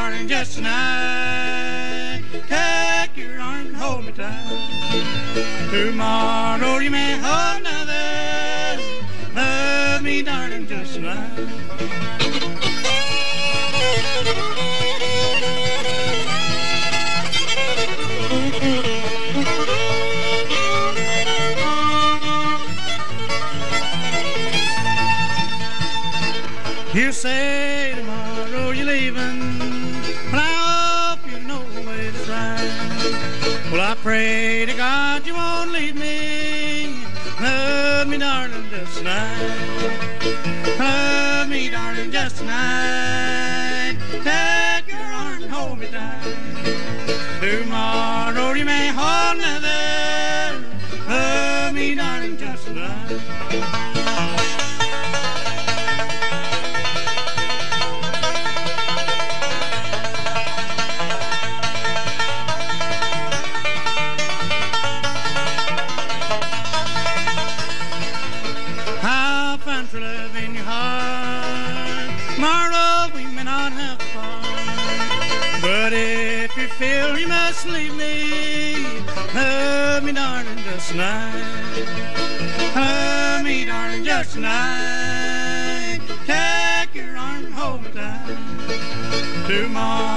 darling, just tonight. Take your arm and hold me tight. Tomorrow you may hold another. Love me, darling, just tonight. You say tomorrow you're leaving, but I hope you know it's right. Well, I pray to God you won't leave me. Love me, darling, just tonight. Love me, darling, just tonight. Take your arm and hold me tight. Tomorrow you may hold another. Love me, darling, just tonight. For love in your heart, tomorrow we may not have far. But if you feel you must leave me, love me, darling, just tonight. Love me, darling, just tonight. Take your arm and hold me tight. Tomorrow